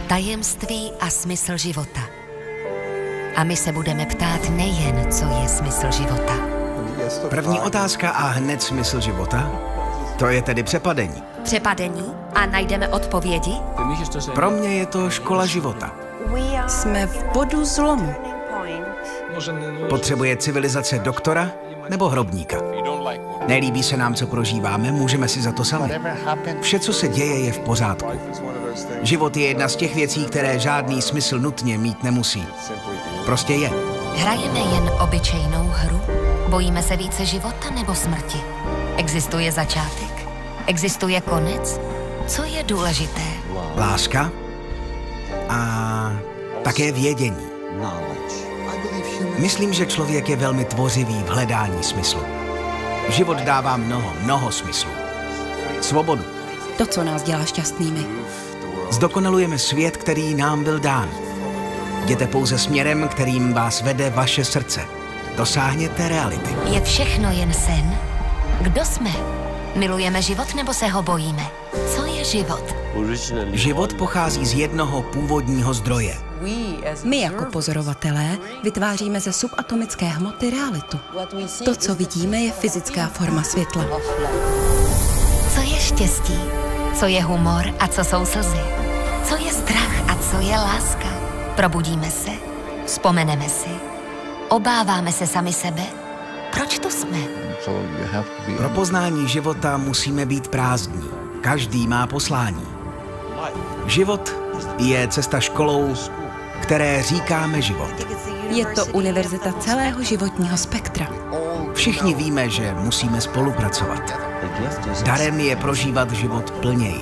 tajemství a smysl života. A my se budeme ptát nejen, co je smysl života. První otázka a hned smysl života? To je tedy přepadení. Přepadení a najdeme odpovědi? Pro mě je to škola života. Jsme v bodu zlomu. Potřebuje civilizace doktora nebo hrobníka? Nelíbí se nám, co prožíváme, můžeme si za to sami. Vše, co se děje, je v pořádku. Život je jedna z těch věcí, které žádný smysl nutně mít nemusí. Prostě je. Hrajeme jen obyčejnou hru? Bojíme se více života nebo smrti? Existuje začátek? Existuje konec? Co je důležité? Láska a také vědění. Myslím, že člověk je velmi tvořivý v hledání smyslu. Život dává mnoho smyslů. Svobodu. To, co nás dělá šťastnými. Zdokonalujeme svět, který nám byl dán. Jděte pouze směrem, kterým vás vede vaše srdce. Dosáhněte reality. Je všechno jen sen? Kdo jsme? Milujeme život nebo se ho bojíme? Co je život? Život pochází z jednoho původního zdroje. My jako pozorovatelé vytváříme ze subatomické hmoty realitu. To, co vidíme, je fyzická forma světla. Co je štěstí? Co je humor a co jsou slzy? Co je strach a co je láska? Probudíme se? Vzpomeneme si? Obáváme se sami sebe? Proč tu jsme? Pro poznání života musíme být prázdní. Každý má poslání. Život je cesta školou, které říkáme život. Je to univerzita celého životního spektra. Všichni víme, že musíme spolupracovat. Darem je prožívat život plněji.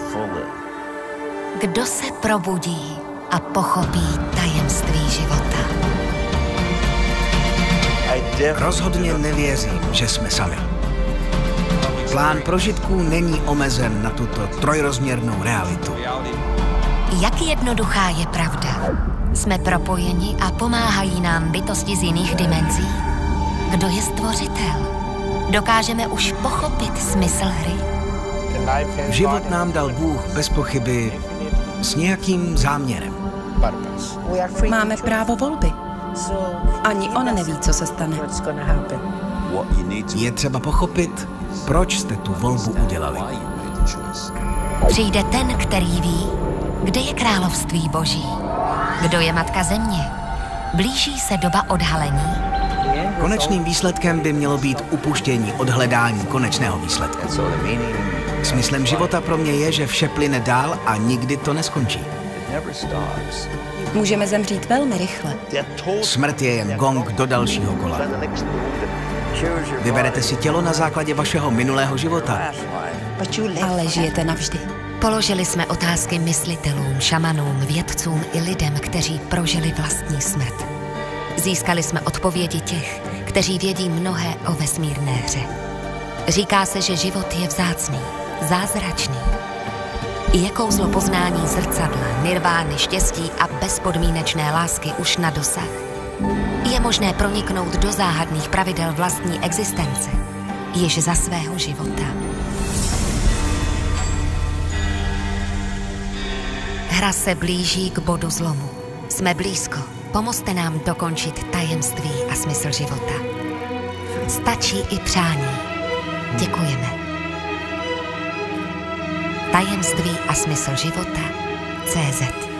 Kdo se probudí a pochopí tajemství života? Rozhodně nevěřím, že jsme sami. Plán prožitků není omezen na tuto trojrozměrnou realitu. Jak jednoduchá je pravda? Jsme propojeni a pomáhají nám bytosti z jiných dimenzí. Kdo je stvořitel? Dokážeme už pochopit smysl hry? Život nám dal Bůh bez pochyby s nějakým záměrem. Máme právo volby. Ani on neví, co se stane. Je třeba pochopit, proč jste tu volbu udělali. Přijde ten, který ví, kde je království Boží. Kdo je matka země? Blíží se doba odhalení. Konečným výsledkem by mělo být upuštění od hledání konečného výsledku. Smyslem života pro mě je, že vše plyne dál a nikdy to neskončí. Můžeme zemřít velmi rychle. Smrt je jen gong do dalšího kola. Vyberete si tělo na základě vašeho minulého života. Ale žijete navždy. Položili jsme otázky myslitelům, šamanům, vědcům i lidem, kteří prožili vlastní smrt. Získali jsme odpovědi těch, kteří vědí mnohé o vesmírné hře. Říká se, že život je vzácný, zázračný. Je kouzlo poznání zrcadla, nirvány, štěstí a bezpodmínečné lásky už na dosah. Je možné proniknout do záhadných pravidel vlastní existence, již za svého života. Hra se blíží k bodu zlomu. Jsme blízko. Pomozte nám dokončit tajemství a smysl života. Stačí i přání. Děkujeme. Tajemství a smysl života. CZ